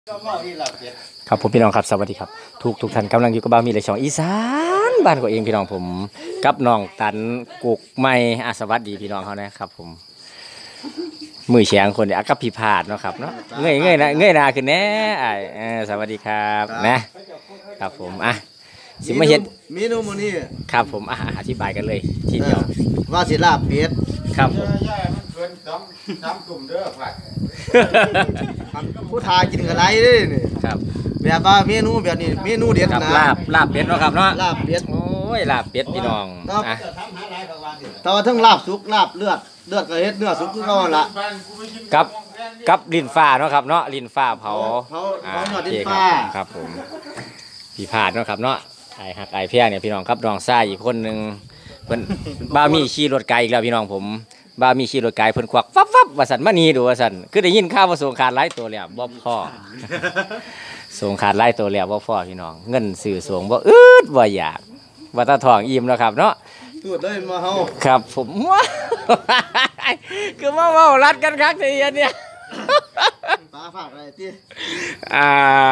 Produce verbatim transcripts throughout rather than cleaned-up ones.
ครับผมพี่น้องครับสวัสดีครับทุกทุกท่านกำลังอยู่กับบ่าวมีในช่องอีสานบ้านของเองพี่น้องผมกับน้องตันกุกไม่อาสวัสดีพี่น้องเขานะครับผมมือเฉียงคนเดียวกับพี่พาดเนาะครับเนาะเงยเงยนะเงยนาขึ้นแน่ไอ้สวัสดีครับนะครับผมอ่ะสิมาเห็นเมนูมื้อนี้ครับผมอ่ะอธิบายกันเลยทีเดียวว่าสิลาบเป็ดครับผมผู้ทากินกับไรเด้นี่ครับแบบว่าเมนูแบบนี้เมนูเด็ดนะลาบลาบเป็ดเนาะครับเนาะลาบเป็ดโอ้ยลาบเป็ดพี่น้องอ่ะแต่ว่าทั้งลาบสุกลาบเลือดเลือดก็เฮ็ดเนื้อสุกคือเก่าละกับกับลิ้นฟ้าเนาะครับเนาะลิ้นฟ้าเผาเผาเผาเนื้อลิ้นฟ้าครับผมพี่พาดเนาะครับเนาะไอ้หักไอ้เพี้ยเนี่ยพี่น้องครับน้องซ่าอีกคนนึงเพิ่นบ้ามีขี่รถไกลอีกแล้วพี่น้องผมบ้ามีขี่รถไกลเพิ่นควักฟับฟับว่าสั่นมานีดูว่าสั่นคือได้ยินข่าวว่าส่งขาดหลายตัวแล้วบ่พอส่งขาดหลายตัวแล้วบ่พอพี่น้องเงินสื่อส่งบ่อึดบ่อยากว่าตาทองอิ่มแล้วครับเนาะตูดเลยมาเฮาครับผมว่าคือมาเว้ารัดกันคักทีเนี่ยปลาฝากอะไรติอ่า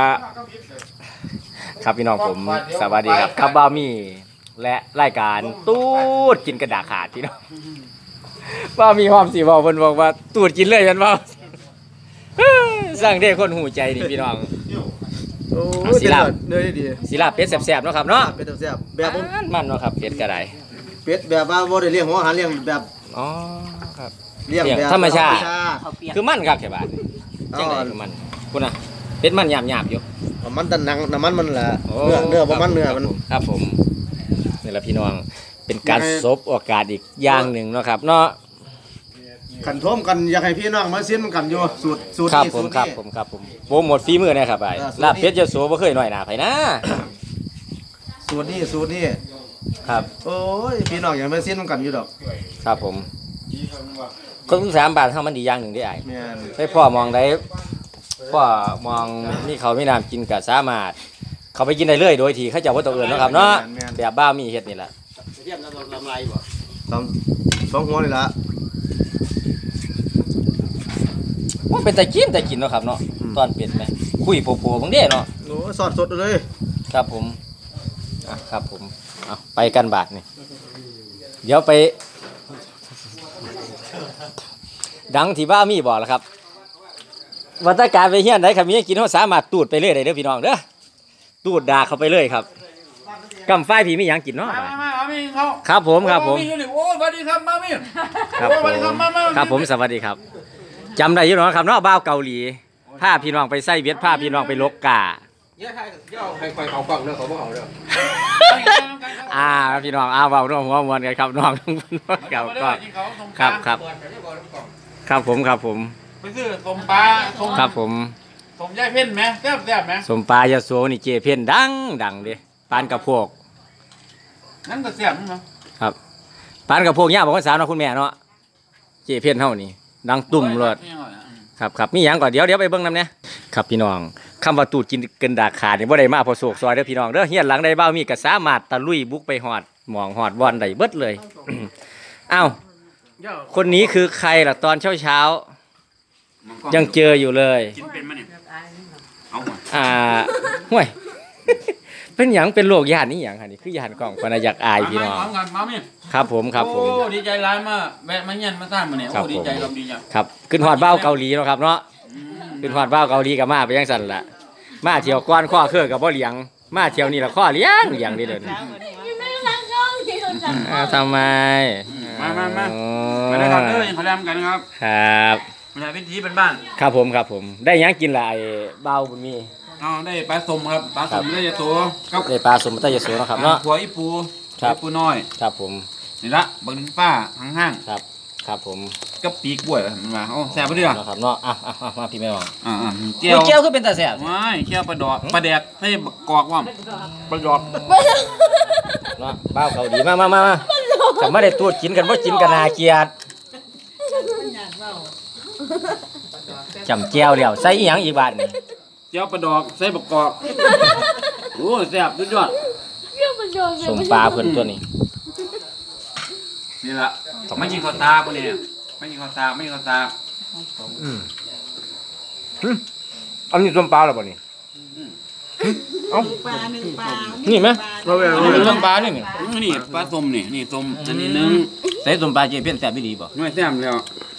ครับพี่น้องผมสวัสดีครับครับบ้ามีและรายการตูดกินกระดาษขาดพี่น้องบ้ามีความสีบอกเพิ่นบอกว่าตูดกินเลยกันบ่สั่งเด็กคนหูใจดิพี่น้องโอ้ศิลาเนื้อดีศิลาเป็ดแซ่บๆเนาะครับเนาะเป็ดแซ่บแบบมันเนาะครับเป็ดกระไดเป็ดแบบว่าบ่ได้เลี้ยงหัวอาหารเลี้ยงแบบอ๋อครับเลี้ยงแบบธรรมชาติคือมันครับแค่บาดจังได๋คือมันคุณน่ะเป็ดมันหยาบๆอยู่มันแต่หนังน้ำมันมันแหละเนื้อเนื้อบ่มันเนื้อมันครับผมนี่แหละพี่น้องเป็นการซบโอกาสอีกอย่างหนึ่งเนาะครับเนาะขันท่มกันอยากให้พี่น้องมาเสียนกันอยู่สูตรสูตรนี้สูตรนี้ครับผมครับผมโปรโมทฝีมือนะครับไอ้ลาบเป็ดเจ้าสัวบ่เคยน้อยหน้าไผนะสูตรนี้สูตรนี้ครับโอ้ยพี่น้องอยากมาเสียนกันอยู่ดอกครับผมคนสามบาทเท่ามันดีอย่างหนึ่งได้ไอ้ให้พ่อมองได้พ่อมองนี่เขาไม่น้ำกินกับสามารถเขาไปกินได้เลยโดยที่เขาจะว่าตัวอื่นนะครับเนาะแบบบ้ามีเห็ดนี่แหละเทียมแล้วลำลายบ่ลำสองหัวนี่ละว่าเป็นแต่กินแต่กินเนาะครับเนาะตอนเปลี่ยนไหมคุยโผล่ๆบางเด้เนาะโอ้สดสดเลยครับผมอ่ะครับผมเอาไปกันบาทนี่เดี๋ยวไปดังที่บ้ามีบอกแล้วครับวัตการไปเฮี้ยนได้ครับมีกินเขาสามารถตูดไปเรื่อยได้เด้อพี่น้องเด้อตูดด่าเขาไปเลยครับกำไฟพี่มีอย่างกินเนาะครับผมครับผมโอ้สวัสดีครับมามี่ครับผมครับผมสวัสดีครับจำได้อยู่เนาะครับเนาะบ้าวเกาหลีผ้าพี่น้องไปไส้เวียดผ้าพี่น้องไปลกกาเยอะใครเยอะใครคอยเขากล่องเด้อเขาบ่เอาเด้ออ่าพี่น้องอ้าวเบาน้องหัวมวนกันครับน้องทั้งคนเก่าก็ครับครับครับผมครับผมไปซื้อสมปลาครับผมสมยายเพ่นไหมแซ่บแซ่บไหมสมปลายาโสนี่เจเพ่นดังดังดิปานกระโพกนั่นก็แซ่บมั้งครับปานกระโพกย่าบอกว่าสาวน้องคุณแม่เนาะเจเพ่นเท่านี้ดังตุ่มเลยครับครับมีอย่างก่อนเดี๋ยวเดี๋ยวไปเบิ้งน้ำเนี่ยครับพี่น้องคำว่าตูดกินเกินดาขาดเนี่ยบ่ได้มาพอโศกซอยเด้อพี่น้องเด้อเฮียนหลังได้บ้ามีกระสามารถตะลุยบุกไปหอดหมองหอดบอลได้เบิดเลยอ้าวคนนี้คือใครล่ะตอนเช้าเช้ายังเจออยู่เลยกินเป็นมั้ยเนี่ยเอาอ่าห่วยเป็นอย่างเป็นโรคยานนี่อย่างค่ะนี่คือยานกล่องปนอยากอายพี่น้องครับผมครับผมโอ้ดีใจร้ายมากแวะมาเงี้ยมาสร้างมาเนี่ยโอ้ดีใจครับดีใจครับขึ้นหอดเบ้าเกาหลีเนาะครับเนาะขึ้นหอดเบ้าเกาหลีกับมาไปยังสั่นละมาเที่ยวก้อนข้อเครือกับบ่เลี้ยงมาเที่ยวนี่ละข้อเลี้ยงเลี้ยงนี่เลยทำไมมามามามาได้ครับเด้อยังขอแรมกันครับครับมาได้พิธีเป็นบ้านครับผมครับผมได้ยังกินละไอ้เบ้าบุญมีอ๋อได้ปลาสมครับปลาสมได้ยาโสครับได้ปลาสมได้ยาโสนะครับเนาะหัวอีปูครับปูน้อยครับผมนี่ละบังป้าห้างๆครับครับผมกับปีกล้วยมันมาโอ้แซ่บไปด้วยนะครับเนาะอ่ะอ่ะมาพี่แม่บอกอ่าอ่าเจียวเจียวคือเป็นตาแซ่บไม่เจียวปลาดอกปลาแดกให้กอกว่าปลาดอกเนาะเบ้าเกาหลีมามามาแต่ไม่ได้ตูดกินกันว่ากินกันนาเกียดจำเจียวเดียวใส่อีหยังอีกบาทนี่เจียวปลาดอกใส่ประกอบโอ้แซ่บสุดยอดสมปลาเพิ่นตัวนี้นี่แหละไม่กินข้าวตาปุ่นเนี่ยไม่กินข้าวตาไม่กินข้าวตาอันนี้ต้มปลาหรือเปล่านี่เอ้าปลาหนึ่งปลานี่ไหมเราไปอันนี้ต้มปลานี่นี่นี่ปลาส้มนี่นี่ส้มอันนี้นึงใส่ต้มปลาเจี๊ยบเพี้ยนแซ่บไม่ดีป่ะไม่แซ่บแล้ว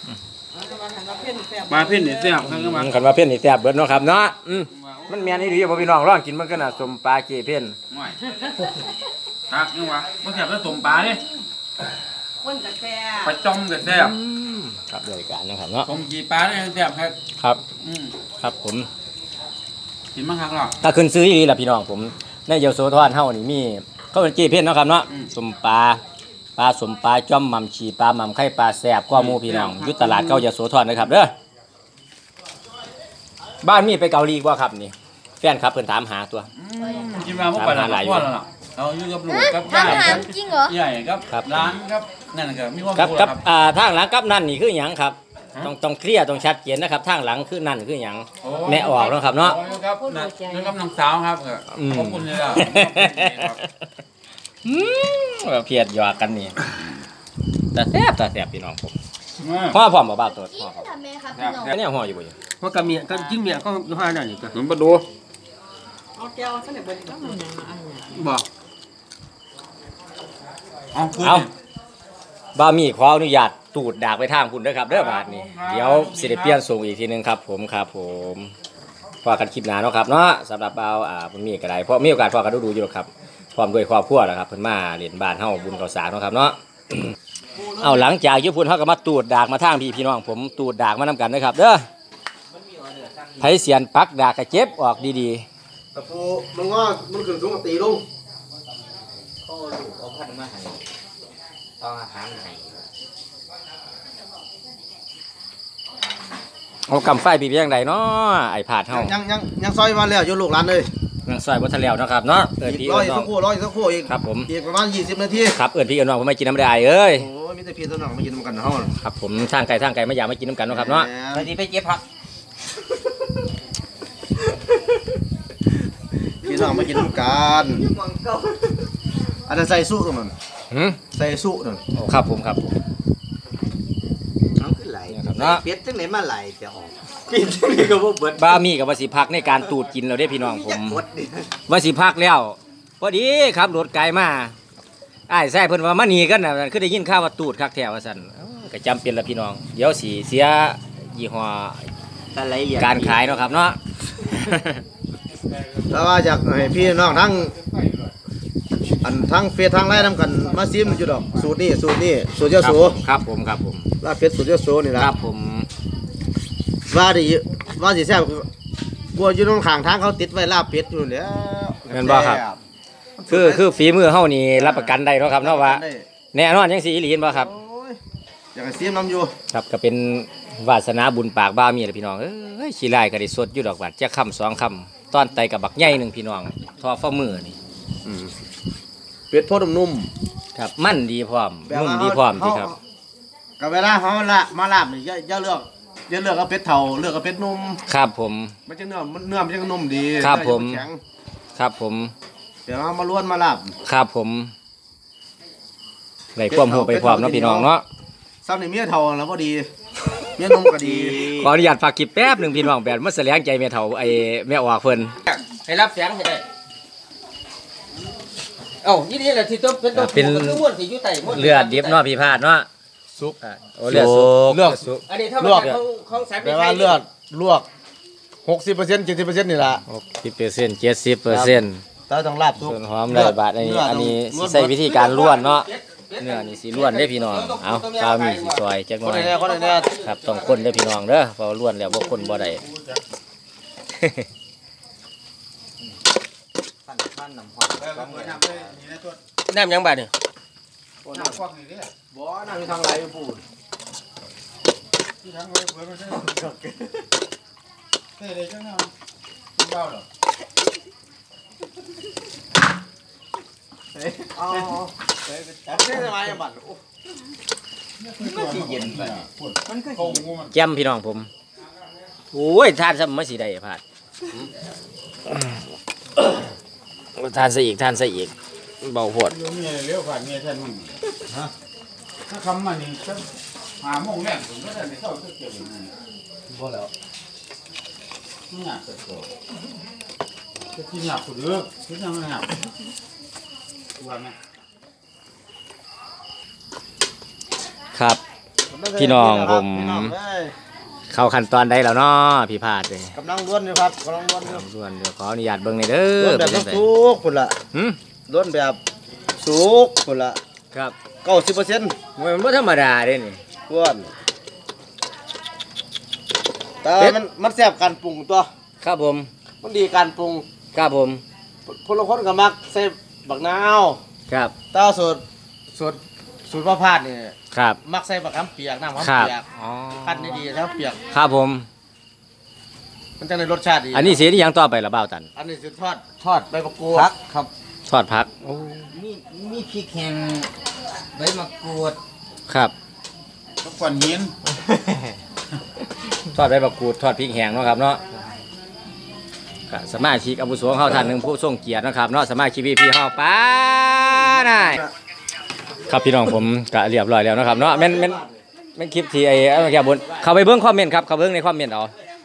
ปลาเพ่นนี่แซ่บทั้งนั้นมาขันว่าเพี้ยนนี่แซ่บเบิดเนาะครับเนาะอืมมันแม่นอี่ดีบ่พี่น้องลองกินมันก็น่ะต้มปลาเจี๊ยบเพี้ยนไม่ตักนี่วะมันแซ่บแล้วส้มปลาเนี่ยคนกาแฟปลาจอมก็แซ่บครับโดยการนะครับเนาะส้มจีปลาเนี่ยแซ่บครับครับอืมครับผมกินมากครับหรอถ้าขึ้นซื้ออีหลีล่ะพี่น้องผมในเยโสธรเฮานี่มีเขาเป็นเจี๊ยบเพี้ยนเนาะครับเนาะสมปลาปลาสมปลาจ้อมหม่ำฉีปลาหม่ำไข่ปลาแซ่บกว่าหมู่พี่น้องอยู่ตลาดเก่ายโสธรนะครับเด้อบ้านมีไปเกาหลีกว่าครับนี่แฟนครับเพิ่นถามหาตัวกินมาเมื่อปลาหลายวันแล้วล่ะเราอยู่กับลูกกับทำย่าอาหารครับจริงเหรอใหญ่ครับร้านครับนั่นก็มีความครับสุขกับครับอ่าทางหลังกับนั่นนี่คือหยังครับต้องต้องเคลียร์ต้องชัดเจนนะครับทางหลังคือนั่นคือหยังแม่ออกเนาะครับเนาะโอ้ยครับนั่นนั่นกับน้องสาวครับอืมขอบคุณเลยล่ะอืมแบบเพียดหยอกกันนี่แต่แซ่บแต่แซ่บพี่น้องผมอืมห่อพร้อมบ่บ้าวตัวกิห่อน พร้อมทำไมครับพี่น้องอันนี้ห่ออยู่บ่อยู่เพราะกับเมียกันจิ้มเมียก็ห้านั่นนี่ก็หนุนประดูเอาแก้วข้าวเหนียวบดก็มันบอกเอาคืนเอานี่บ่ามีขออนุญาตตูดดากไปทางคุณเด้อครับเด้อบาดนี้เดี๋ยวสิได้เปลี่ยนส่งอีกทีหนึงครับผมครับผมพอกันคลิปหน้าเนาะครับเนาะสำหรับบ่าวอ่าเพิ่นมีก็ได้เพราะมีโอกาสพอกันดูๆอยู่หรอกครับพร้อมด้วยครอบครัวแล้วครับเพิ่นมาเล่นบ้านเฮาบุญข้าวสารเนาะครับเนาะ เอาหลังจากญี่ปุ่นเขาก็มาตูดดากมาทางพี่พี่น้องผมตูดดากมานำกันนะครับเด้อไผเสียนปักดากกระเจ็บออกดีตะปูมันว่ามันขึ้นสูงตีลงๆเขาลูกเอาพัดมาให้เอาอาหารให้เอากำไฟพี่เพียงใดเนาะไอ้ผาดเฮายังยังยังซอยมาแล้วอยู่ลูกหลานเลยยังซอยบ่ทันแล้วเนาะครับเนาะเอิ้นอีพี่กร้อยเอิ้นน้อสังกครู่ร้อยสักครู่อีกครับผมอีกประมาณยี่สิบนาทีครับเอิ้นพี่เอิ้นน้องผมไม่กินน้ำได้เอ้ยโอ้ยมีแต่พี่ตัวน้องมากินกันเฮาครับผมทางไกลทางไกลมาอยากมากินน้ำกันเนาะครับเนาะไปดีไปเจ็บผักพี่น้องมากินกันอันนั้นใส่สู้ตรงนั้นหืมใส่สู้นั่นครับผมครับผมน้องขึ้นไหลเนี่ยครับเนาะเปียดจังไหนมาไหลจะออกปีนจังไหนก็บ่เบิดบ้ามีกับว่าสิพักในการตูดกินเราได้พี่น้องผมกดดิว่าสิพักแล้วพอดีครับรถไกลมาอ้ายแซ่เพิ่นว่ามาหนีกันน่ะคือได้ยินข่าวว่าตูดคักแท้ว่าซั่นเอ้าก็จำเป็นละพี่น้องเดี๋ยวสิเสียยี่ห้ออะไรเหลี่ยมการขายเนาะครับเนาะแล้วว่าจากให้พี่น้องทั้งอันทั้งเฟซทั้งไลน์นำกันมาซิมอยู่ดอกสูตรนี่สูตรนี่สูตรเจ้าสูครับผมครับผมลาบเป็ดสูตรเจ้าสูนี่คล่ะรับผมว่าดิว่าสิแซ่บกลัวอยู่ตรงข้างทางเขาติดไว้ลาบเป็ดอยู่แล้วแม่นบ่ครับคือคือฝีมือเฮานี่รับประกันได้เนาะครับเนาะว่าแน่นอนจังสิอีหลีเห็นบ่ครับโอ้ยอยากให้ซิมน้ำอยู่ครับก็เป็นวาสนาบุญปากบ้ามีแหละพี่น้องเอ้ยขี้ไล่ก็ได้สดอยู่ดอกบาดจักคำสองคำตอนไตกับบักใหญ่หนึงพี่น้องทอฟ้ามือนี่เป็ดโพดนุ่มครับมันดีพร้อมๆแบบนุ่มว่าดีพร้อมที่ครับกับเวลาเขาละมาลาบนี่อย่าอย่าเลือกอย่าเลือกเอาเป็ดเฒ่าเลือกเอาเป็ดนุ่มครับผมมันจะเนื้อมันเนื้อมันจะนุ่มดีครับผมแข็งครับผมเดี๋ยวเอามาล้วนมาลาบครับผมได้ความหูไปพร้อมเนาะพี่น้องเนาะซ้ำนี่เมียเฒ่าแล้วพอดีเมียนุ่มก็ดีขออนุญาตฝากคลิปแป๊บหนึงพี่น้องแบบมาแสลงใจแม่เฒ่าไอ้แม่ออกเพิ่นให้รับแสงให้ได้เอ้านี่นี่แหละที่ต้มเป็นต้มเป็นม้วนที่อยู่ใต้เลือดดิบเนาะพี่พาดเนาะสุกอ่าโอ้เลือดสุกเลือกสุกอันนี้ถ้าลมาวกจากของของสายแปลว่าเลือดลวกหกสิบเปอร์เซ็นต์เจ็ดสิบเปอร์เซ็นต์นี่ล่ะหกสิบเปอร์เซ็นต์เจ็ดสิบเปอร์เซ็นต์แต่ต้องลาบสุกส่วนหอมได้บาทอันนี้อันนี้สิใช้วิธีการล้วนเนาะเนื้อนี่สิล้วนได้พี่น้องเอาปลามีสิซอยจักหคนน่อยไหนๆคนไหนครับต้องคนได้พี่น้องเด้อเพอล้วนแล้วบ่คนบ่ได้ปั้นปั้นน้ำหอมน้ำยังบาดนี่ๆบ่นั่งอยู่ทางไหลปูน อ๋อเฮ้ยจับได้ไหมบัดที่เย็นไปมันก็หิวแจ่มพี่น้องผมโอ้ยทานซะมาสิได้พาดทานซะอีกทานซะอีกเบาโพดเมียเลี้ยวผ่านเมียท่านมึงฮะถ้าคำมันนี่จะหาโมงแรกผมก็ได้ในเข้าเกี่ยวกับนี่บ่แล้วหนักสุดๆจะกินหนักสุดเลือกกินหนักหนักว่าไหมครับ พี่น้องผมพี่น้องเอ้ยเข้าขั้นตอนใดแล้วเนาะพี่พาดเลยกำลังล้วนอยู่ครับกำลังล้วนอยู่ส่วนเดี๋ยวขออนุญาตเบิ่งในอยเด้ล้อวนแบบเป็นน้ำจังไดซุกพุ่นละหึล้วนแบบสุกพุ่นละครับเก้าสิบเปอร์เซ็นต์มันบ่ธรรมดาเด้นี่ล้วนแต่ว่ามันมันแซ่บการปรุงตัวครับผมมันดีการปรุงครับผมพลคนก็มักใส่บักนาวครับแต่ว่าสูตรสูตรสูตรพ่อพาดนี่ครับมักใส่บักน้ำเปียกน้ำครัน้ำบเปียกอ๋อคั้นดีๆน้ำเปียกครับผมมันจะได้รสชาติดีอันนี้เสียที่ยังต่อไปละเบ้าตันอันนี้คือทอดทอดใบมะกรูดพักครับทอดผักมีมีพริกแห้งใบมะกรูดครับทุกคนยินทอดใบบักกูดทอดพริกแห้งเนาะครับเนาะก็สมาชิกอาวุโสของเฮาท่านหนึงผู้ทรงเกียรติเนาะครับเนาะสมาชิกพี่พี่เฮาป้าได้ครับพี่น้องผมก็เรียบร้อยแล้วเนาะครับเนาะแม่นแม่นแม่นคลิปที่ไอ้ไอ้แก่บนเข้าไปเบิ่งคอมเมนต์ครับเข้าเบิ่งในคอมเมนต์เอา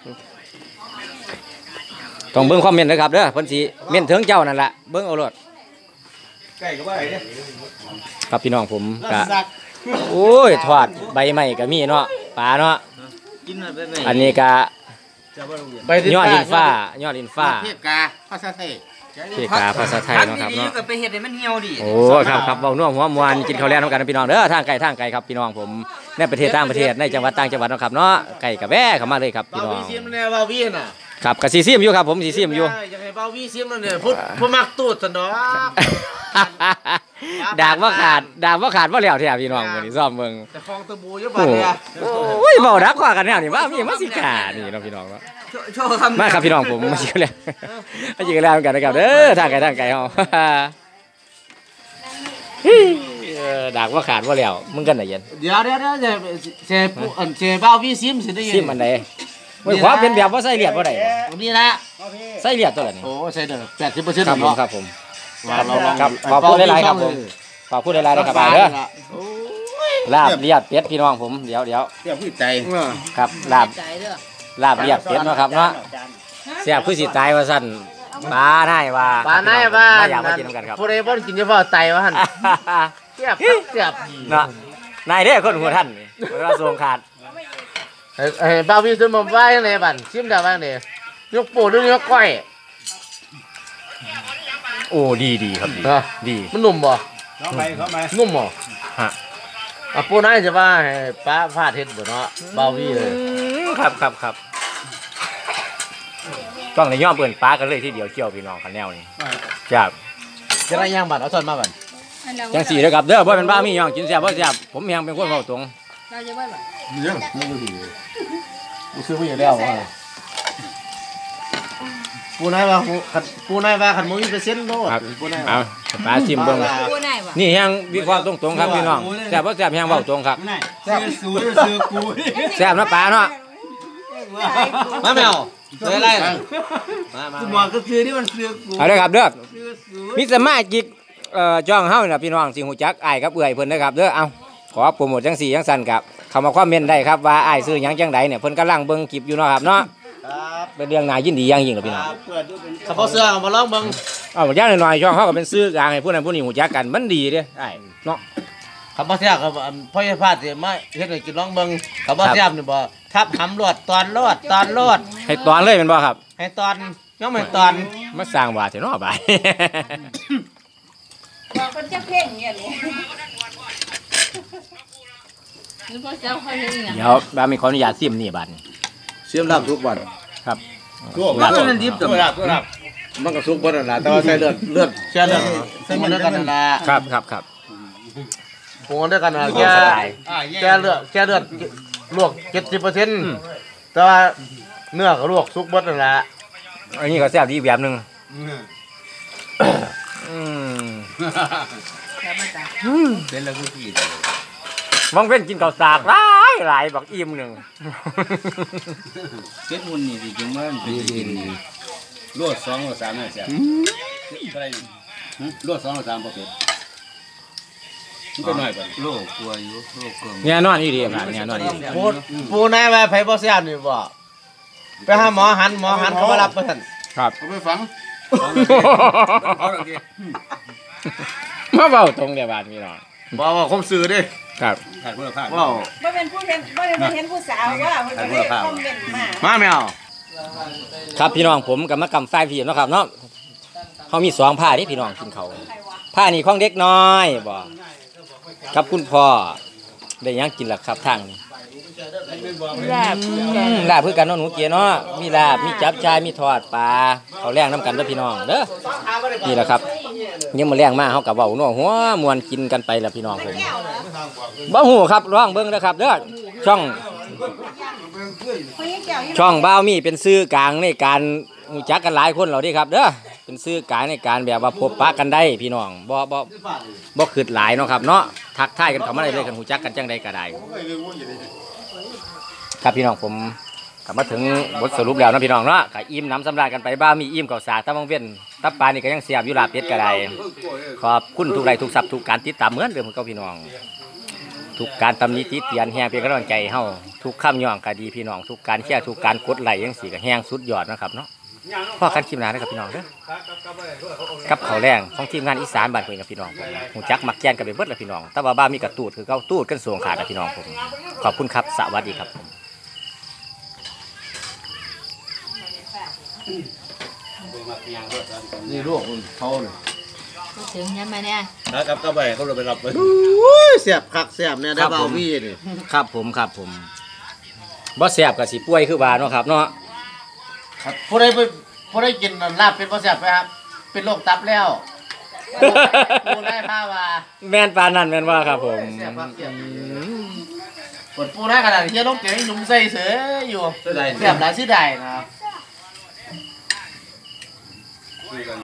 ต้องเบิ่งคอมเมนต์นะครับเด้อเพิ่นสิเม่นถึงเจ้านั่นล่ะเบิ่งเอาโลดไก่ก็ว่าไอ้เนี่ยครับพี่น้องผมก็สักโอ้ยทอดใบไม้ก็มีเนาะปลาเนาะกินอะไรไปอันนี้ก็ใบที่ยอดอินฟ้ายอดอินฟ้าเทพกาภาษาไทยเทกาภาษาไทยเนาะครับดีเนาะๆก็ไปเฮ็ดให้มันเหี่ยวดิโอ้ครับครับเบาน่วมหัวมวนกินข้าวแล่น้ำกันนะพี่น้องเด้อทางไกลทางไกลครับพี่น้องผมในประเทศต่างประเทศในจังหวัดต่างจังหวัดเนาะครับเนาะไก่กับแว่เข้ามาเลยครับพี่เบาน้องวีซิมเนี่ยเบาวีน่ะครับกับซีซีมอยู่ครับผมซีซีมอยู่อยากให้เบาวีซิมแล้วเนี่ยพูดพูดมักตูดสนอดากว่าขาดดากว่าขาดว่าแล้วแท้พี่น้องมื้อนี้ซ่อมเบิ่งแต่ฟองตะบูเยอะไปเนี่ยโอ้ยเบาดักกว่ากันแนวนี่ว่ามีมาสิขานี่เนาะพี่น้องเนาะโชว์คำมาครับพี่น้องผมมาชิมแล้วมาชิมแล้วกันนะครับเด้อทางไกลทางไกลเฮาเออดากว่าขาดว่าแล้วมึงกันไหนเย็นเดี๋ยวเดี๋ยวเดี๋ยวจะเจะผู้อันเจะเบาวีซิมสิได้ยิซิมอันใดไม่ขวาเป็นแบบว่าใส่เลียดบ่ได้บ่นี่นะใส่เลียดตัวละนี่โอ้ใช่เด้อแปดสิบเปอร์เซ็นต์ครับผมครับผมเราลองครับขอบคุณหลายๆครับผมขอบคุณหลายๆนะครับเด้อลาบเลียดเป็ดพี่น้องผมเดี๋ยวเดี๋ยวเทียบพี่ใจครับลาบลาบเลียดเป็ดเนาะครับเนาะเสียบคือสิตายว่าซั่นปลาได้ว่าปลาไหนบ้านมาอยากมากินกันครับผู้ใดบ่กินจะเฝ้าไตวะหั่นเสียบเสียบเนาะนายเด้อคนหัวท่านนี่เวลาส่งขาดเอ้ยเอ้ยเบาวีซิมผมว่าจังไดบัดซิมได้ว่าจังไดยกปูหรือยกก้อยโอ้ดีดีครับดีเนาะดีมันนุ่มบ่เข้าไปเข้าไปนุ่มบ่ฮะอ่ะปูนายจะว่าให้ป้าพาดเฮ็ดบ่เนาะเบาวีเลยครับครับครับต้องในย่อมเปิ่นปลากันเลยที่เดียวเกี่ยวพี่น้องกันแนวนี้ครับจะได้ย่างบัดเอาส่วนมาบัดจังสี่เด้อครับเด้อบ่เป็นบ้ามีหยังกินแซ่บบ่แซ่บผมยังเป็นคนเว้าตรงเราจะไม่แบบเรื่องนี่ก็ดีกูซื้อมาอยู่แล้วว่าปูนายว่าคันปูนายว่าคันบ่มีเปอร์เซ็นต์โลดครับปูนายเอาปลาชิมเบิ่งกูไหนวะนี่ยังวิเคราะห์ตรงๆครับพี่น้องแซ่บบ่แซ่บยังเว้าตรงครับซื้อสูตรซื้อกูแซ่บนะปลาเนาะมาแมวเฮ้ยไรมามาสมองก็คือที่มันคือกูเอาเด้อครับเด้อคือสูตรมีสมาชิกเอ่อจ้องเฮานี่ล่ะพี่น้องสิฮู้จักอ้ายกับเอื้อยเพิ่นนะครับเด้อเอาขอโปรโมทจังสี่จังซั่นครับเข้ามาคอมเมนต์ได้ครับว่าอ้ายซื้อหยังจังใดเนี่ยเพิ่นกำลังเบิ่งคลิปอยู่เนาะครับเนาะครับเป็นเรื่องน่ายินดีอย่างยิ่งเลยพี่น้องเปิดดูเป็นขับเสื้อเอามาลองเบิ่งเอาย่างหน่อยๆช่องเขาก็เป็นซื้อกลางให้ผู้นั้นผู้นี้หูจักกันมันดีเด้ไอ้เนาะขับเสื้อกับพ่อยพาดสิมาเฮ็ดให้กินลองเบิ่งขับเสื้อนี่บ่ทับหำรวดตอนรวดตอนรวดให้ตอนเลยเป็นบ่ครับให้ตอนยังไม่ตอนมาสร้างว่าเถอะเนาะบายบอกคนจะเพ่งอย่างนี้นึกว่าจะค่อยยังไงเดี๋ยวบามีขออนุญาตซิมนี่บัดนี้เสียมรับทุกวันครับว่ามันดิบตัวรับตัวรับมันก็สุกบ่นั่นล่ะแต่ว่าใส่เลือดเลือดแช่เลือดใส่มันด้วยกันนั่นล่ะครับครับครับปรุงด้วยกันน่ะแกแกเลือดแกเลือดลวก เจ็ดสิบเปอร์เซ็นต์ แต่ว่าเนื้อก็ลวกสุกเบิดนั่นล่ะอันนี้ก็แซ่บดีแบบหนึงอืมเป็นแล้วคือกี่มองเป็นกินข้าวสากหลายหลายบักอิ่มหนึงเจ็ดหุ่นนี่จริงๆมันเป็นกินรวดสองรวดสามเนี่ยเสียอะไรรวดสองรวดสามพอเสร็จมันก็น้อยไปโลกกลัวอยู่โลกกลัวเนี่ยนอนอยู่ดีครับเนี่ยนอนอยู่ดีปูปูนายว่าไผบ่แซ่บนี่บ่ไปหาหมอหันหมอหันเขามารับไปท่านครับเอาไปฝังเขาดอกดีมาเบาตรงเดียวบานพี่น้องบอกว่าคมซื้อดิครับขาดคุณภาพว้าวบ่เป็นผู้เห็นบ่เป็นเห็นผู้สาวว่ามันก็เลยคอมเมนต์มามาไม่เอาครับพี่น้องผมกับมากำไฟพี่เนาะครับเนาะเขามีสองผ้าที่พี่น้องกินเขาผ้านี่ของเด็กน้อยบ่ครับคุณพ่อได้หยังกินล่ะครับทางนี้ลาบลาบเพื่อกันเนาะหนูเกียเนาะมีลาบมีจับชายมีทอดปลาเขาแรงน้ำกันเด้อพี่น้องเด้อนี่แหละครับยังมาแรงมากเขากับเบาเนาะหัวมวนกินกันไปละพี่น้องผมบ่หูครับร้องเบิ้งเด้อครับเด้อช่อง ช่องบ้าวมีเป็นซื้อกลางในการรู้จักกันหลายคนเราดิครับเด้อเป็นซื้อกลางในการแบบว่าพบปะกันได้พี่น้องบ่บ่บ่ขืดหลายเนาะครับเนาะทักทายกันเข้ามาได้เลยกันรู้จักกันจังใดก็ได้ครับพี่น้องผมกลับมาถึงบทสรุปแล้วนะพี่น้องเนาะก็อิ่มน้ำสำราญกันไปบ้ามีอิ่มเก่าสาตะมังเวียนตับปลานี่ก็ยังเสียบอยู่ลาบเป็ดก็ได้ขอบคุณทุกไลค์ทุกซับทุกการติดตามเหมือนเดิมของพี่น้องทุกการตำหนิติเตียนแห้งเป็นกำลังใจเฮาทุกคำย่องก็ดีพี่น้องทุกการแช่ทุกการกดไลค์ยังสีก็แห้งสุดยอดนะครับเนาะพ่อกันคลิปหน้านะครับพี่น้องเด้อกับเขาวแรงของทีมงานอีสานบ้านเพื่อนกับพี่น้องผมหูจักมักแกนกับเบิดละพี่น้องแต่ว่าบ้ามีกระตูดคือเก้าตูดกันสวงขาดละพี่น้องผมขอบคุณครับสวัสดีครับผมนี่ลูกคุณเขาเลยถึงยังไงเนี่ยครับก็ไปเขาเราไปรับไปเสียบคักเสียบเนี่ยได้เบาวี่นี่ครับผมครับผมบ่แสบกับสีป่วยคือว่าเนาะครับเนาะครับผู้ใดไปผู้ใดกินลาบเป็นบ่เสียบไปครับ เป็นโรคตับแล้วผู้ได้ผ้าว่าแม่นปานนั่นแม่นว่าครับผมเสียบครับเสียบปวดผู้ได้ขนาดที่ต้องเก็บหนุ่มใส่เสืออยู่เสียบหลายสิได้นะครับ